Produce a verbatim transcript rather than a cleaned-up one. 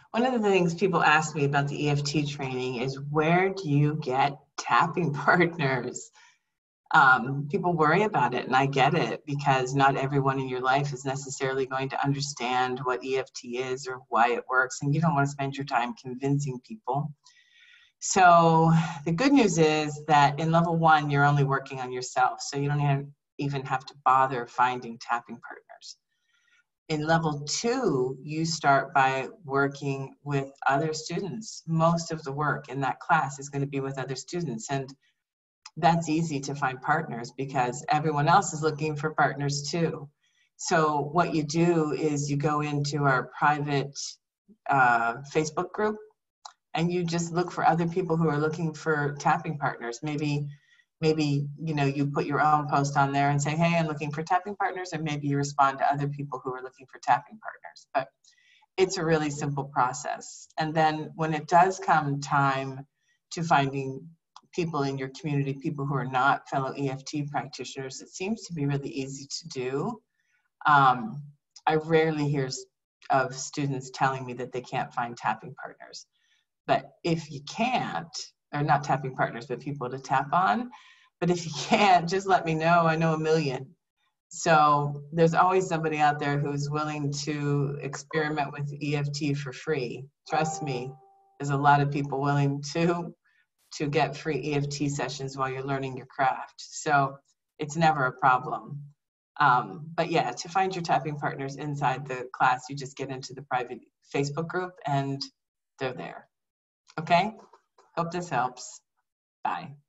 One of the things people ask me about the E F T training is, where do you get tapping partners? Um, people worry about it, and I get it, because not everyone in your life is necessarily going to understand what E F T is or why it works, and you don't want to spend your time convincing people. So the good news is that in level one, you're only working on yourself, so you don't have, even have to bother finding tapping partners. In level two, you start by working with other students. Most of the work in that class is going to be with other students, and that's easy to find partners because everyone else is looking for partners too. So what you do is you go into our private uh, Facebook group, and you just look for other people who are looking for tapping partners. Maybe, maybe you know, you put your own post on there and say, hey, I'm looking for tapping partners, and maybe you respond to other people who are looking for tapping partners. But it's a really simple process. And then when it does come time to finding people in your community, people who are not fellow E F T practitioners, it seems to be really easy to do. Um, I rarely hear of students telling me that they can't find tapping partners. But if you can't, or not tapping partners, but people to tap on, but if you can't, just let me know. I know a million. So there's always somebody out there who's willing to experiment with E F T for free. Trust me, there's a lot of people willing to to get free E F T sessions while you're learning your craft. So it's never a problem. Um, but yeah, to find your tapping partners inside the class, you just get into the private Facebook group and they're there. Okay? Hope this helps. Bye.